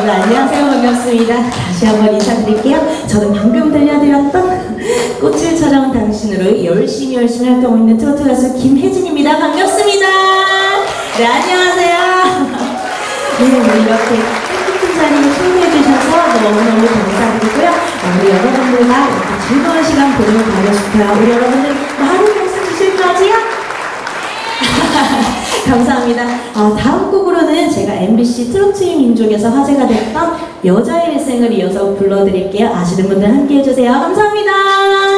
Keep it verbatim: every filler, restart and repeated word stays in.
여러분 안녕하세요. 반갑습니다. 다시 한번 인사드릴게요. 저는 방금 들려드렸던 꽃을 찾아온 당신으로 열심히 열심히 활동하고 있는 트로트 가수 김혜진입니다. 반갑습니다. 네, 안녕하세요. 네, 우리 이렇게 뜻깊은 자리에 초대해주셔서 너무너무 감사드리고요. 우리 여러분들과 이렇게 즐거운 시간 보내고 가고 싶어요. 우리 여러분들 많은 박수 주실 거지요? 감사합니다. 어, 다음 곡으로는 제가 엠비씨 트로트의 민족에서 화제가 됐던 여자의 일생을 이어서 불러드릴게요. 아시는 분들 함께 해주세요. 감사합니다.